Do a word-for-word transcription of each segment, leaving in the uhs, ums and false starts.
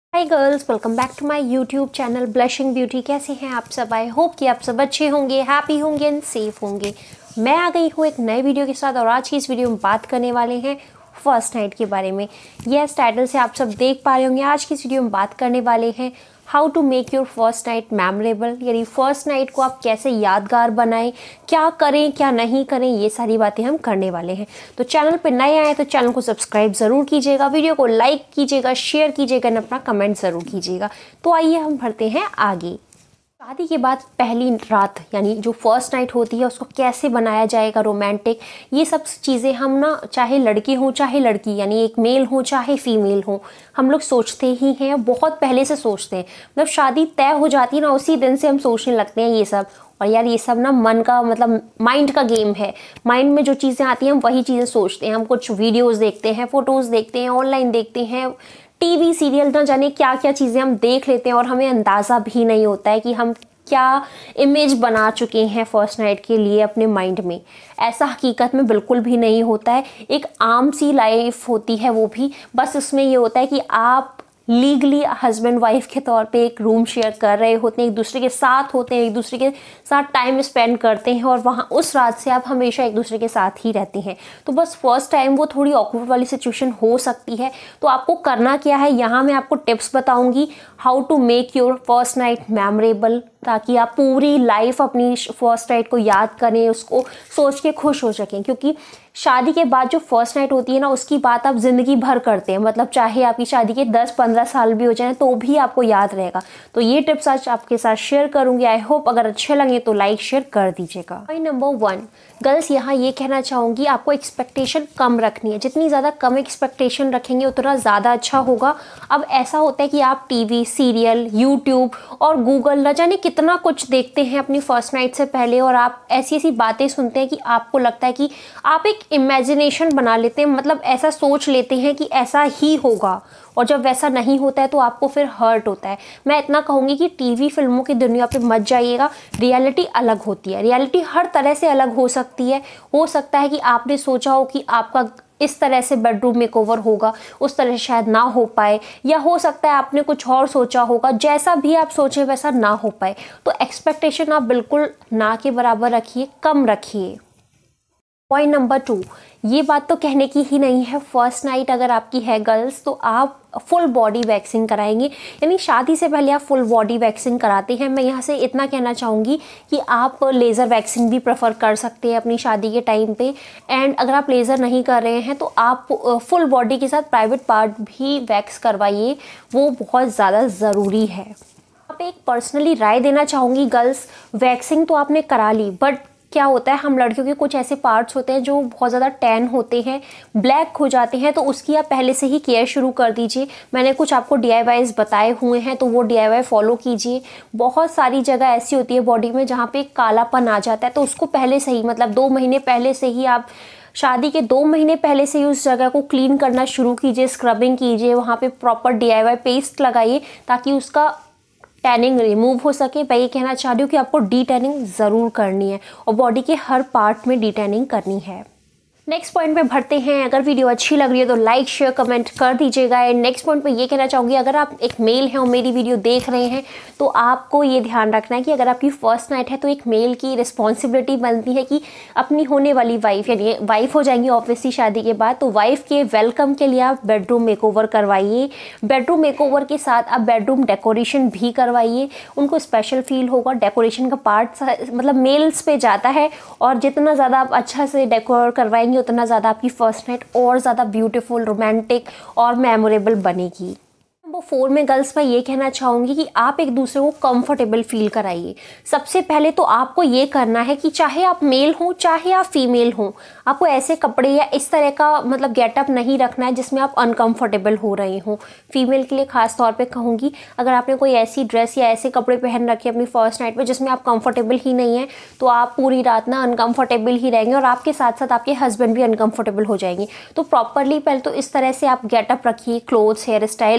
Hi girls, welcome back to my YouTube channel Blushing Beauty. कैसे हैं आप सब? आई होप कि आप सब अच्छे होंगे, हैप्पी होंगे एंड सेफ होंगे। मैं आ गई हूँ एक नए वीडियो के साथ और आज की इस वीडियो में बात करने वाले हैं फर्स्ट नाइट के बारे में। यस, टाइटल से आप सब देख पा रहे होंगे। आज की इस वीडियो में बात करने वाले हैं how to make your first night memorable, यानी फर्स्ट नाइट को आप कैसे यादगार बनाएं, क्या करें क्या नहीं करें, ये सारी बातें हम करने वाले हैं। तो चैनल पे नए आए तो चैनल को सब्सक्राइब ज़रूर कीजिएगा, वीडियो को लाइक कीजिएगा, शेयर कीजिएगा और अपना कमेंट ज़रूर कीजिएगा। तो आइए हम बढ़ते हैं आगे। शादी के बाद पहली रात यानी जो फर्स्ट नाइट होती है उसको कैसे बनाया जाएगा रोमांटिक, ये सब चीज़ें हम ना, चाहे लड़के हों चाहे लड़की, यानी एक मेल हो चाहे फीमेल हो, हम लोग सोचते ही हैं, बहुत पहले से सोचते हैं। मतलब शादी तय हो जाती है ना, उसी दिन से हम सोचने लगते हैं ये सब। और यार ये सब ना मन का, मतलब माइंड का गेम है। माइंड में जो चीज़ें आती हैं हम वही चीज़ें सोचते हैं। हम कुछ वीडियोज़ देखते हैं, फ़ोटोज़ देखते हैं, ऑनलाइन देखते हैं, टीवी सीरियल, ना जाने क्या क्या चीज़ें हम देख लेते हैं और हमें अंदाज़ा भी नहीं होता है कि हम क्या इमेज बना चुके हैं फर्स्ट नाइट के लिए अपने माइंड में। ऐसा हकीकत में बिल्कुल भी नहीं होता है। एक आम सी लाइफ होती है वो भी, बस उसमें ये होता है कि आप लीगली हस्बैंड वाइफ के तौर पे एक रूम शेयर कर रहे होते हैं, एक दूसरे के साथ होते हैं, एक दूसरे के साथ टाइम स्पेंड करते हैं और वहाँ उस रात से आप हमेशा एक दूसरे के साथ ही रहते हैं। तो बस फर्स्ट टाइम वो थोड़ी ऑकवर्ड वाली सिचुएशन हो सकती है। तो आपको करना क्या है, यहाँ मैं आपको टिप्स बताऊंगी how to make your first night memorable, ताकि आप पूरी लाइफ अपनी फर्स्ट नाइट को याद करें, उसको सोच के खुश हो सकें। क्योंकि शादी के बाद जो फर्स्ट नाइट होती है ना, उसकी बात आप ज़िंदगी भर करते हैं। मतलब चाहे आपकी शादी के दस पंद्रह साल भी हो जाए तो भी आपको याद रहेगा। तो ये टिप्स आज आपके साथ शेयर करूंगी। आई होप अगर अच्छे लगे तो लाइक शेयर कर दीजिएगा। पॉइंट नंबर वन, गर्ल्स यहाँ ये कहना चाहूँगी, आपको एक्सपेक्टेशन कम रखनी है। जितनी ज़्यादा कम एक्सपेक्टेशन रखेंगे उतना ज़्यादा अच्छा होगा। अब ऐसा होता है कि आप टीवी, सीरियल, यूट्यूब और गूगल न जाने कितना कुछ देखते हैं अपनी फर्स्ट नाइट से पहले, और आप ऐसी ऐसी बातें सुनते हैं कि आपको लगता है कि आप एक इमेजिनेशन बना लेते हैं, मतलब ऐसा सोच लेते हैं कि ऐसा ही होगा, और जब वैसा नहीं होता है तो आपको फिर हर्ट होता है। मैं इतना कहूँगी कि टीवी फिल्मों की दुनिया पे मत जाइएगा। रियलिटी अलग होती है। रियलिटी हर तरह से अलग हो सकती है। हो सकता है कि आपने सोचा हो कि आपका इस तरह से बेडरूम मेकओवर होगा, उस तरह से शायद ना हो पाए, या हो सकता है आपने कुछ और सोचा होगा, जैसा भी आप सोचें वैसा ना हो पाए। तो एक्सपेक्टेशन आप बिल्कुल ना के बराबर रखिए, कम रखिए। पॉइंट नंबर टू, ये बात तो कहने की ही नहीं है, फर्स्ट नाइट अगर आपकी है गर्ल्स तो आप फुल बॉडी वैक्सिंग कराएंगे, यानी शादी से पहले आप फुल बॉडी वैक्सिंग कराते हैं। मैं यहाँ से इतना कहना चाहूँगी कि आप लेज़र वैक्सिंग भी प्रेफर कर सकते हैं अपनी शादी के टाइम पे। एंड अगर आप लेज़र नहीं कर रहे हैं तो आप फुल बॉडी के साथ प्राइवेट पार्ट भी वैक्स करवाइए, वो बहुत ज़्यादा ज़रूरी है। आप एक पर्सनली राय देना चाहूँगी गर्ल्स, वैक्सिंग तो आपने करा ली, बट क्या होता है, हम लड़कियों के कुछ ऐसे पार्ट्स होते हैं जो बहुत ज़्यादा टैन होते हैं, ब्लैक हो जाते हैं, तो उसकी आप पहले से ही केयर शुरू कर दीजिए। मैंने कुछ आपको डी आई वाईज़ बताए हुए हैं, तो वो डी आई वाई फॉलो कीजिए। बहुत सारी जगह ऐसी होती है बॉडी में जहाँ पे कालापन आ जाता है, तो उसको पहले से ही, मतलब दो महीने पहले से ही, आप शादी के दो महीने पहले से ही उस जगह को क्लीन करना शुरू कीजिए, स्क्रबिंग कीजिए, वहाँ पे proper D I Y paste लगाइए ताकि उसका टैनिंग रिमूव हो सके। मैं ये कहना चाह रही हूँ कि आपको डी टैनिंग ज़रूर करनी है और बॉडी के हर पार्ट में डी टैनिंग करनी है। नेक्स्ट पॉइंट पे बढ़ते हैं। अगर वीडियो अच्छी लग रही है तो लाइक शेयर कमेंट कर दीजिएगा। एंड नेक्स्ट पॉइंट पे ये कहना चाहूँगी, अगर आप एक मेल हैं और मेरी वीडियो देख रहे हैं तो आपको ये ध्यान रखना है कि अगर आपकी फर्स्ट नाइट है तो एक मेल की रिस्पॉन्सिबिलिटी बनती है कि अपनी होने वाली वाइफ, यानी वाइफ हो जाएंगी ऑब्वियसली शादी के बाद, तो वाइफ के वेलकम के लिए आप बेडरूम मेकओवर करवाइए। बेडरूम मेकओवर के साथ आप बेडरूम डेकोरेशन भी करवाइए, उनको स्पेशल फील होगा। डेकोरेशन का पार्ट मतलब मेल्स पे जाता है, और जितना ज़्यादा आप अच्छा से डेकोर करवाएंगे उतना ज़्यादा आपकी फर्स्ट नाइट और ज़्यादा ब्यूटीफुल, रोमांटिक और मेमोरेबल बनेगी। नंबर फोर में गर्ल्स मैं ये कहना चाहूँगी कि आप एक दूसरे को कंफर्टेबल फील कराइए। सबसे पहले तो आपको ये करना है कि चाहे आप मेल हों चाहे आप फीमेल हों, आपको ऐसे कपड़े या इस तरह का मतलब गेटअप नहीं रखना है जिसमें आप अनकंफर्टेबल हो रहे हों। फीमेल के लिए खास तौर पे कहूँगी, अगर आपने कोई ऐसी ड्रेस या ऐसे कपड़े पहन रखे अपनी फर्स्ट नाइट पे जिसमें आप कंफर्टेबल ही नहीं हैं, तो आप पूरी रात ना अनकंफर्टेबल ही रहेंगे और आपके साथ साथ आपके हस्बैंड भी अनकंफर्टेबल हो जाएंगे। तो प्रॉपरली पहले तो इस तरह से आप गेटअप रखिए, क्लोथ्स, हेयर स्टाइल और ज्वेलरी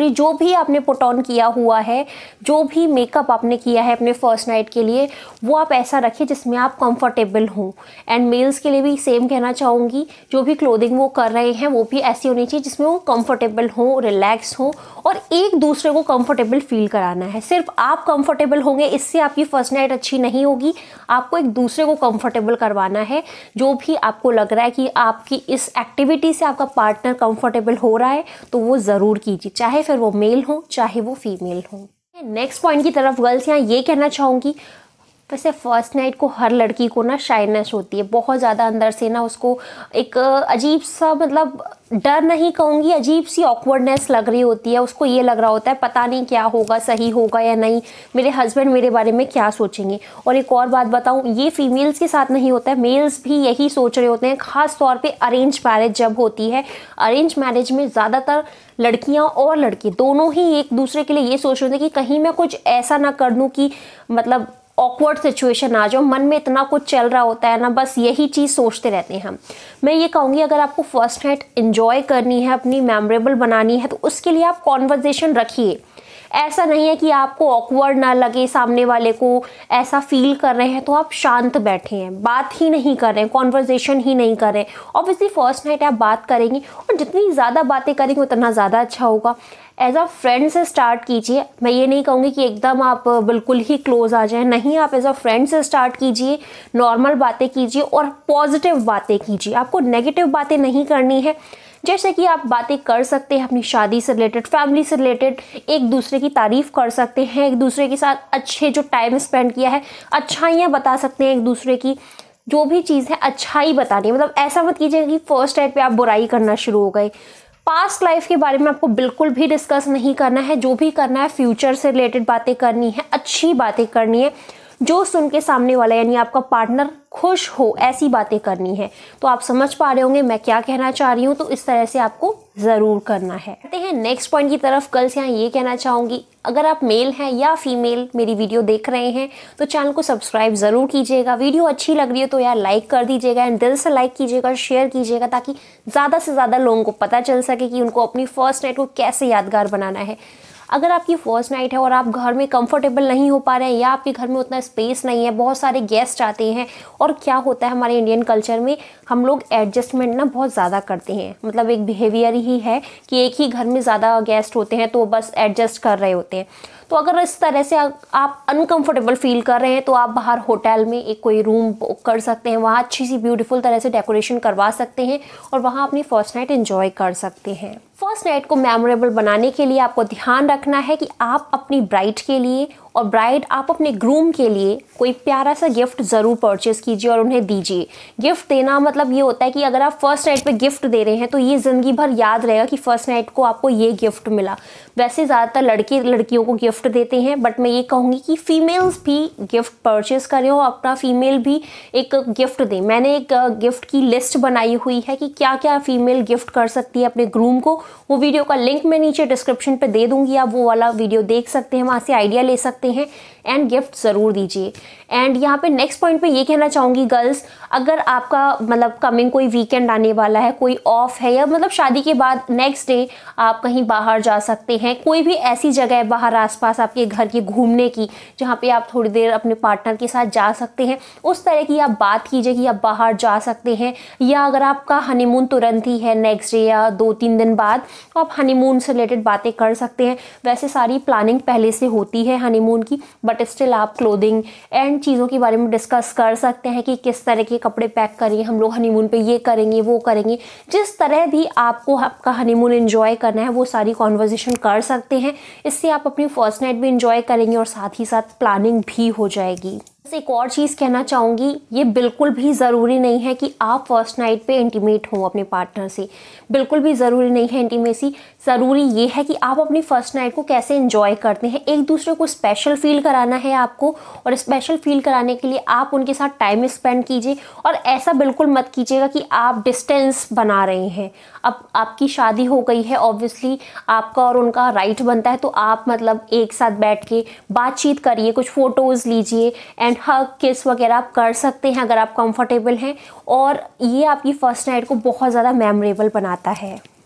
ज्वेलरी, जो भी आपने पुट ऑन किया हुआ है, जो भी मेकअप आपने किया है अपने फर्स्ट नाइट के लिए, वो आप ऐसा रखिए जिसमें आप कंफर्टेबल हों। एंड मेल्स के लिए भी सेम कहना चाहूँगी, जो भी क्लोथिंग वो कर रहे हैं वो भी ऐसी होनी चाहिए जिसमें वो कंफर्टेबल हों, रिलैक्स हों और एक दूसरे को कंफर्टेबल फील कराना है। सिर्फ आप कंफर्टेबल होंगे इससे आपकी फर्स्ट नाइट अच्छी नहीं होगी, आपको एक दूसरे को कंफर्टेबल करवाना है। जो भी आपको लग रहा है कि आपकी इस एक्टिविटी से आपका पार्टनर कंफर्टेबल हो रहा है तो वो ज़रूर कीजिए, चाहे फिर वो मेल हो चाहे वो फीमेल हो। नेक्स्ट पॉइंट की तरफ गर्ल्स यहाँ ये कहना चाहूँगी, वैसे फर्स्ट नाइट को हर लड़की को ना शाइनेस होती है बहुत ज़्यादा, अंदर से ना उसको एक अजीब सा, मतलब डर नहीं कहूँगी, अजीब सी ऑकवर्डनेस लग रही होती है। उसको ये लग रहा होता है पता नहीं क्या होगा, सही होगा या नहीं, मेरे हस्बैंड मेरे बारे में क्या सोचेंगे। और एक और बात बताऊँ, ये फीमेल्स के साथ नहीं होता है, मेल्स भी यही सोच रहे होते हैं, ख़ास तौर पे अरेंज मैरिज जब होती है। अरेंज मैरिज में ज़्यादातर लड़कियाँ और लड़के दोनों ही एक दूसरे के लिए ये सोच रहे होते हैं कि कहीं मैं कुछ ऐसा ना कर दूँ कि मतलब ऑकवर्ड सिचुएशन आ जाओ। मन में इतना कुछ चल रहा होता है ना, बस यही चीज़ सोचते रहते हैं हम। मैं ये कहूँगी, अगर आपको फर्स्ट नाइट एंजॉय करनी है, अपनी मेमोरेबल बनानी है, तो उसके लिए आप कॉन्वर्जेशन रखिए। ऐसा नहीं है कि आपको ऑकवर्ड ना लगे, सामने वाले को ऐसा फील कर रहे हैं तो आप शांत बैठे हैं, बात ही नहीं कर रहे हैं, कॉन्वर्जेशन ही नहीं कर रहे हैं। ऑब्वियसली फर्स्ट नाइट आप बात करेंगी और जितनी ज़्यादा बातें करेंगे उतना ज़्यादा अच्छा होगा। एज अ फ्रेंड से स्टार्ट कीजिए। मैं ये नहीं कहूँगी कि एकदम आप बिल्कुल ही क्लोज आ जाएं, नहीं, आप एज अ फ्रेंड से स्टार्ट कीजिए, नॉर्मल बातें कीजिए और पॉजिटिव बातें कीजिए। आपको नेगेटिव बातें नहीं करनी है। जैसे कि आप बातें कर सकते हैं अपनी शादी से रिलेटेड, फैमिली से रिलेटेड, एक दूसरे की तारीफ़ कर सकते हैं, एक दूसरे के साथ अच्छे जो टाइम स्पेंड किया है, अच्छाइयाँ बता सकते हैं एक दूसरे की। जो भी चीज़ है अच्छाई बतानी है, मतलब ऐसा मत कीजिएगा कि फर्स्ट नाइट पे आप बुराई करना शुरू हो गए। पास्ट लाइफ के बारे में आपको बिल्कुल भी डिस्कस नहीं करना है। जो भी करना है फ्यूचर से रिलेटेड बातें करनी है, अच्छी बातें करनी है, जो सुन के सामने वाला यानी आपका पार्टनर खुश हो ऐसी बातें करनी है। तो आप समझ पा रहे होंगे मैं क्या कहना चाह रही हूँ, तो इस तरह से आपको ज़रूर करना है। कहते हैं नेक्स्ट पॉइंट की तरफ। गर्ल्स यहाँ ये कहना चाहूँगी, अगर आप मेल हैं या फीमेल मेरी वीडियो देख रहे हैं तो चैनल को सब्सक्राइब ज़रूर कीजिएगा। वीडियो अच्छी लग रही है तो यार लाइक कर दीजिएगा, एंड दिल से लाइक कीजिएगा, शेयर कीजिएगा, ताकि ज़्यादा से ज़्यादा लोगों को पता चल सके कि उनको अपनी फर्स्ट नाइट को कैसे यादगार बनाना है। अगर आपकी फर्स्ट नाइट है और आप घर में कंफर्टेबल नहीं हो पा रहे हैं या आपके घर में उतना स्पेस नहीं है, बहुत सारे गेस्ट आते हैं, और क्या होता है हमारे इंडियन कल्चर में हम लोग एडजस्टमेंट ना बहुत ज़्यादा करते हैं, मतलब एक बिहेवियर ही है कि एक ही घर में ज़्यादा गेस्ट होते हैं तो बस एडजस्ट कर रहे होते हैं। तो अगर इस तरह से आप अनकंफर्टेबल फील कर रहे हैं तो आप बाहर होटल में एक कोई रूम बुक कर सकते हैं, वहाँ अच्छी सी ब्यूटीफुल तरह से डेकोरेशन करवा सकते हैं और वहाँ अपनी फर्स्ट नाइट एंजॉय कर सकते हैं। फर्स्ट नाइट को मेमोरेबल बनाने के लिए आपको ध्यान रखना है कि आप अपनी ब्राइड के लिए और ब्राइड आप अपने ग्रूम के लिए कोई प्यारा सा गिफ्ट ज़रूर परचेज़ कीजिए और उन्हें दीजिए। गिफ्ट देना मतलब ये होता है कि अगर आप फर्स्ट नाइट पे गिफ्ट दे रहे हैं तो ये ज़िंदगी भर याद रहेगा कि फर्स्ट नाइट को आपको ये गिफ्ट मिला। वैसे ज़्यादातर लड़के लड़कियों को गिफ्ट देते हैं, बट मैं ये कहूँगी कि फ़ीमेल्स भी गिफ्ट परचेज़ करें और अपना फ़ीमेल भी एक गिफ्ट दें। मैंने एक गिफ्ट की लिस्ट बनाई हुई है कि क्या क्या फ़ीमेल गिफ्ट कर सकती है अपने ग्रूम को। वो वीडियो का लिंक मैं नीचे डिस्क्रिप्शन पे दे दूँगी, आप वो वाला वीडियो देख सकते हैं, वहाँ से आइडिया ले सकते हैं एंड गिफ्ट ज़रूर दीजिए। एंड यहाँ पे नेक्स्ट पॉइंट पे ये कहना चाहूँगी गर्ल्स, अगर आपका मतलब कमिंग कोई वीकेंड आने वाला है, कोई ऑफ है, या मतलब शादी के बाद नेक्स्ट डे आप कहीं बाहर जा सकते हैं, कोई भी ऐसी जगह है बाहर आसपास आपके घर की घूमने की जहाँ पे आप थोड़ी देर अपने पार्टनर के साथ जा सकते हैं, उस तरह की आप बात कीजिए कि आप बाहर जा सकते हैं। या अगर आपका हनीमून तुरंत ही है नेक्स्ट डे या दो तीन दिन बाद, तो आप हनीमून से रिलेटेड बातें कर सकते हैं। वैसे सारी प्लानिंग पहले से होती है हनीमून की, बट स्टिल आप क्लोथिंग एंड चीज़ों के बारे में डिस्कस कर सकते हैं कि किस तरह के कपड़े पैक करेंगे, हम लोग हनीमून पे ये करेंगे वो करेंगे। जिस तरह भी आपको आपका हनीमून एंजॉय करना है वो सारी कॉन्वर्जेशन कर सकते हैं। इससे आप अपनी फर्स्ट नाइट भी एंजॉय करेंगे और साथ ही साथ प्लानिंग भी हो जाएगी। एक और चीज़ कहना चाहूँगी, ये बिल्कुल भी ज़रूरी नहीं है कि आप फर्स्ट नाइट पे इंटीमेट हों अपने पार्टनर से, बिल्कुल भी ज़रूरी नहीं है इंटीमेसी। ज़रूरी ये है कि आप अपनी फर्स्ट नाइट को कैसे एंजॉय करते हैं। एक दूसरे को स्पेशल फील कराना है आपको, और स्पेशल फील कराने के लिए आप उनके साथ टाइम स्पेंड कीजिए। और ऐसा बिल्कुल मत कीजिएगा कि आप डिस्टेंस बना रहे हैं। अब आपकी शादी हो गई है, ऑब्वियसली आपका और उनका राइट बनता है, तो आप मतलब एक साथ बैठ के बातचीत करिए, कुछ फ़ोटोज़ लीजिए एंड हग किस वगैरह आप कर सकते हैं अगर आप कंफर्टेबल हैं, और ये आपकी फर्स्ट नाइट को बहुत ज़्यादा मेमोरेबल बनाता है।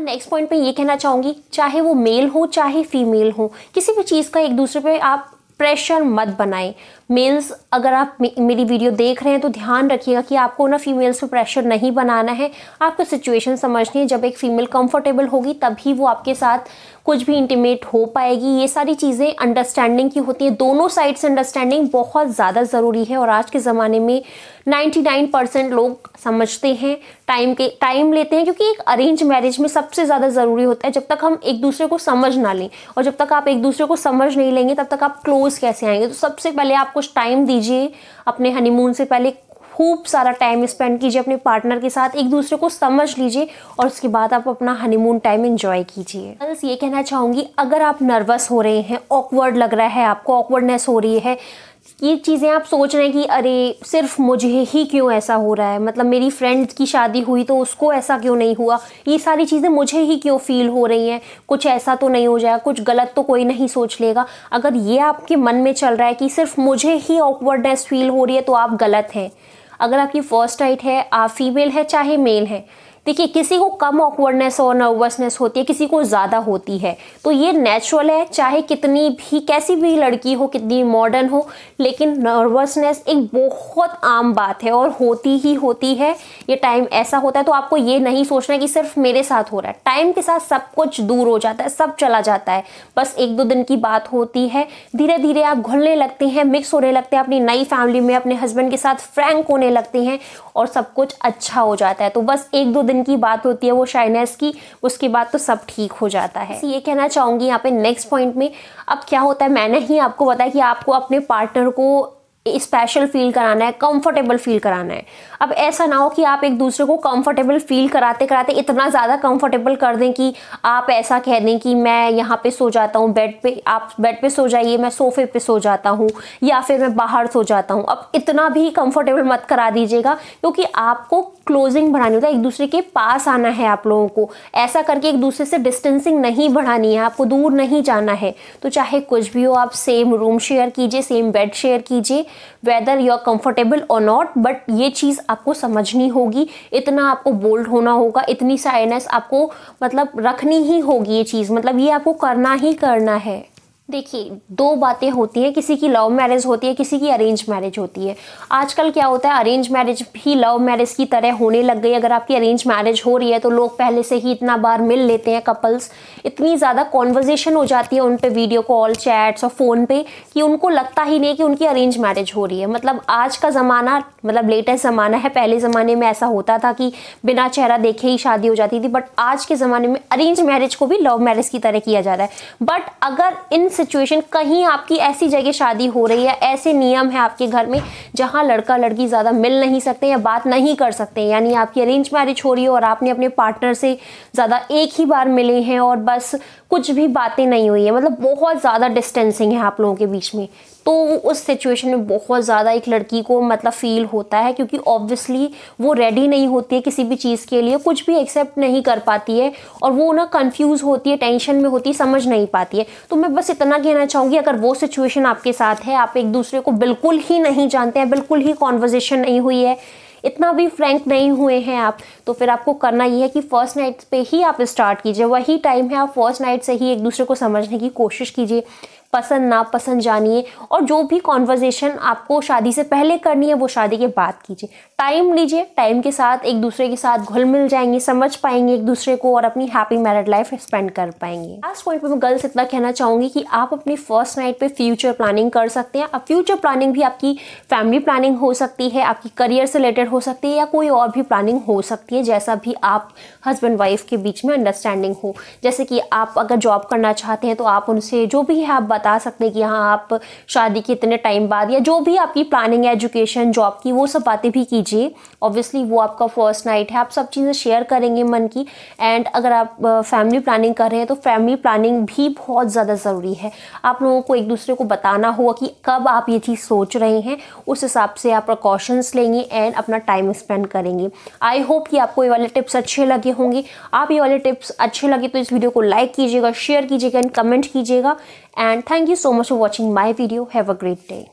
नेक्स्ट पॉइंट पे ये कहना चाहूँगी, चाहे वो मेल हो चाहे फीमेल हो, किसी भी चीज़ का एक दूसरे पे आप प्रेशर मत बनाएं। मेल्स अगर आप मे, मेरी वीडियो देख रहे हैं तो ध्यान रखिएगा कि आपको ना फीमेल्स पे प्रेशर नहीं बनाना है। आपको सिचुएशन समझनी है। जब एक फीमेल कंफर्टेबल होगी तभी वो आपके साथ कुछ भी इंटीमेट हो पाएगी। ये सारी चीज़ें अंडरस्टैंडिंग की होती है। दोनों साइड से अंडरस्टैंडिंग बहुत ज़्यादा ज़रूरी है और आज के ज़माने में निन्यानवे परसेंट लोग समझते हैं, टाइम के टाइम लेते हैं, क्योंकि एक अरेंज मैरिज में सबसे ज़्यादा ज़रूरी होता है जब तक हम एक दूसरे को समझ ना लें, और जब तक आप एक दूसरे को समझ नहीं लेंगे तब तक आप क्लोज कैसे आएंगे। तो सबसे पहले आप कुछ टाइम दीजिए, अपने हनीमून से पहले खूब सारा टाइम स्पेंड कीजिए अपने पार्टनर के साथ, एक दूसरे को समझ लीजिए और उसके बाद आप अपना हनीमून टाइम एंजॉय कीजिए। बस ये कहना चाहूँगी, अगर आप नर्वस हो रहे हैं, ऑकवर्ड लग रहा है, आपको ऑकवर्डनेस हो रही है, ये चीज़ें आप सोच रहे हैं कि अरे सिर्फ मुझे ही क्यों ऐसा हो रहा है, मतलब मेरी फ्रेंड की शादी हुई तो उसको ऐसा क्यों नहीं हुआ, ये सारी चीज़ें मुझे ही क्यों फील हो रही हैं, कुछ ऐसा तो नहीं हो जाएगा, कुछ गलत तो कोई नहीं सोच लेगा। अगर ये आपके मन में चल रहा है कि सिर्फ मुझे ही ऑकवर्डनेस फील हो रही है तो आप गलत हैं। अगर आपकी फर्स्ट नाइट है, आप फीमेल है चाहे मेल है, देखिए किसी को कम ऑकवर्डनेस और नर्वसनेस होती है, किसी को ज़्यादा होती है, तो ये नेचुरल है। चाहे कितनी भी कैसी भी लड़की हो, कितनी मॉडर्न हो, लेकिन नर्वसनेस एक बहुत आम बात है और होती ही होती है। ये टाइम ऐसा होता है, तो आपको ये नहीं सोचना है कि सिर्फ मेरे साथ हो रहा है। टाइम के साथ सब कुछ दूर हो जाता है, सब चला जाता है, बस एक दो दिन की बात होती है। धीरे धीरे आप घुलने लगते हैं, मिक्स होने लगते हैं अपनी नई फैमिली में, अपने हस्बैंड के साथ फ्रैंक होने लगते हैं और सब कुछ अच्छा हो जाता है। तो बस एक दो दिन की बात होती है वो शाइनेस की, उसके बाद तो सब ठीक हो जाता है। ये कहना चाहूंगी यहाँ पे नेक्स्ट पॉइंट में, अब क्या होता है, मैंने ही आपको बताया कि आपको अपने पार्टनर को स्पेशल फील कराना है, कंफर्टेबल फील कराना है। अब ऐसा ना हो कि आप एक दूसरे को कंफर्टेबल फील कराते कराते इतना ज़्यादा कंफर्टेबल कर दें कि आप ऐसा कह दें कि मैं यहाँ पे सो जाता हूँ बेड पे, आप बेड पे सो जाइए, मैं सोफे पे सो जाता हूँ, या फिर मैं बाहर सो जाता हूँ। अब इतना भी कंफर्टेबल मत करा दीजिएगा, क्योंकि आपको क्लोजिंग बढ़ानी होता है, एक दूसरे के पास आना है आप लोगों को। ऐसा करके एक दूसरे से डिस्टेंसिंग नहीं बढ़ानी है, आपको दूर नहीं जाना है। तो चाहे कुछ भी हो, आप सेम रूम शेयर कीजिए, सेम बेड शेयर कीजिए, वेदर यू आर कंफर्टेबल और नॉट, बट ये चीज़ आपको समझनी होगी, इतना आपको बोल्ड होना होगा, इतनी साइनेस आपको मतलब रखनी ही होगी। ये चीज़ मतलब ये आपको करना ही करना है। देखिए, दो बातें होती हैं, किसी की लव मैरिज होती है, किसी की अरेंज मैरिज होती है। आजकल क्या होता है, अरेंज मैरिज भी लव मैरिज की तरह होने लग गई। अगर आपकी अरेंज मैरिज हो रही है तो लोग पहले से ही इतना बार मिल लेते हैं कपल्स, इतनी ज़्यादा कॉन्वर्जेशन हो जाती है उन पे, वीडियो कॉल, चैट्स और फ़ोन पे, कि उनको लगता ही नहीं कि उनकी अरेंज मैरिज हो रही है। मतलब आज का ज़माना मतलब लेटेस्ट ज़माना है। पहले ज़माने में ऐसा होता था कि बिना चेहरा देखे ही शादी हो जाती थी, बट आज के ज़माने में अरेंज मैरिज को भी लव मैरिज की तरह किया जा रहा है। बट अगर इन सिचुएशन कहीं आपकी ऐसी जगह शादी हो रही है, ऐसे नियम है आपके घर में जहां लड़का लड़की ज़्यादा मिल नहीं सकते या बात नहीं कर सकते, यानी आपकी अरेंज मैरिज हो रही है और आपने अपने पार्टनर से ज़्यादा एक ही बार मिले हैं और बस कुछ भी बातें नहीं हुई है, मतलब बहुत ज़्यादा डिस्टेंसिंग है आप लोगों के बीच में, तो उस सिचुएशन में बहुत ज़्यादा एक लड़की को मतलब फील होता है, क्योंकि ऑब्वियसली वो रेडी नहीं होती है किसी भी चीज़ के लिए, कुछ भी एक्सेप्ट नहीं कर पाती है और वो ना कंफ्यूज होती है, टेंशन में होती है, समझ नहीं पाती है। तो मैं बस इतना कहना चाहूँगी, अगर वो सिचुएशन आपके साथ है, आप एक दूसरे को बिल्कुल ही नहीं जानते हैं, बिल्कुल ही कॉन्वर्जेशन नहीं हुई है, इतना भी फ्रैंक नहीं हुए हैं आप, तो फिर आपको करना ये है कि फर्स्ट नाइट पे ही आप स्टार्ट कीजिए। वही टाइम है, आप फर्स्ट नाइट से ही एक दूसरे को समझने की कोशिश कीजिए, पसंद नापसंद जानिए, और जो भी कॉन्वर्जेशन आपको शादी से पहले करनी है वो शादी के बाद कीजिए। टाइम लीजिए, टाइम के साथ एक दूसरे के साथ घुल मिल जाएंगे, समझ पाएंगे एक दूसरे को और अपनी हैप्पी मैरिड लाइफ स्पेंड कर पाएंगे। लास्ट पॉइंट पे मैं गर्ल्स इतना कहना चाहूँगी कि आप अपनी फर्स्ट नाइट पे फ्यूचर प्लानिंग कर सकते हैं। अब फ्यूचर प्लानिंग भी आपकी फैमिली प्लानिंग हो सकती है, आपकी करियर से रिलेटेड हो सकती है, या कोई और भी प्लानिंग हो सकती है, जैसा भी आप हस्बैंड वाइफ के बीच में अंडरस्टैंडिंग हो। जैसे कि आप अगर जॉब करना चाहते हैं तो आप उनसे जो भी है आप बता सकते हैं कि हाँ आप शादी के इतने टाइम बाद, या जो भी आपकी प्लानिंग है एजुकेशन जॉब की, वो सब बातें भी कीजिए। ऑब्वियसली वो आपका फर्स्ट नाइट है, आप सब चीज़ें शेयर करेंगे मन की। एंड अगर आप फैमिली प्लानिंग कर रहे हैं तो फैमिली प्लानिंग भी बहुत ज़्यादा ज़रूरी है। आप लोगों को एक दूसरे को बताना होगा कि कब आप ये चीज़ सोच रहे हैं, उस हिसाब से आप प्रिकॉशंस लेंगे एंड अपना टाइम स्पेंड करेंगे। आई होप कि आपको ये वाले टिप्स अच्छे लगे होंगे। आप ये वाले टिप्स अच्छे लगे तो इस वीडियो को लाइक कीजिएगा, शेयर कीजिएगा एंड कमेंट कीजिएगा। And thank you so much for watching my video. Have a great day.